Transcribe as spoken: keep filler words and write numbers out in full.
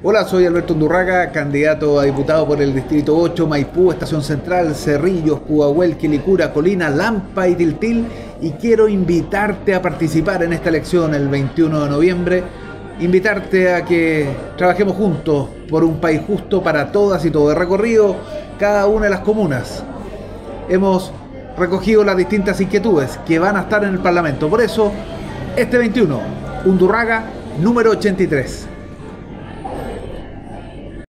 Hola, soy Alberto Undurraga, candidato a diputado por el Distrito ocho, Maipú, Estación Central, Cerrillos, Pudahuel, Quilicura, Colina, Lampa y Tiltil, y quiero invitarte a participar en esta elección el veintiuno de noviembre, invitarte a que trabajemos juntos por un país justo para todas y todos. He recorrido cada una de las comunas, hemos recogido las distintas inquietudes que van a estar en el Parlamento. Por eso, este veintiuno, Undurraga número ochenta y tres.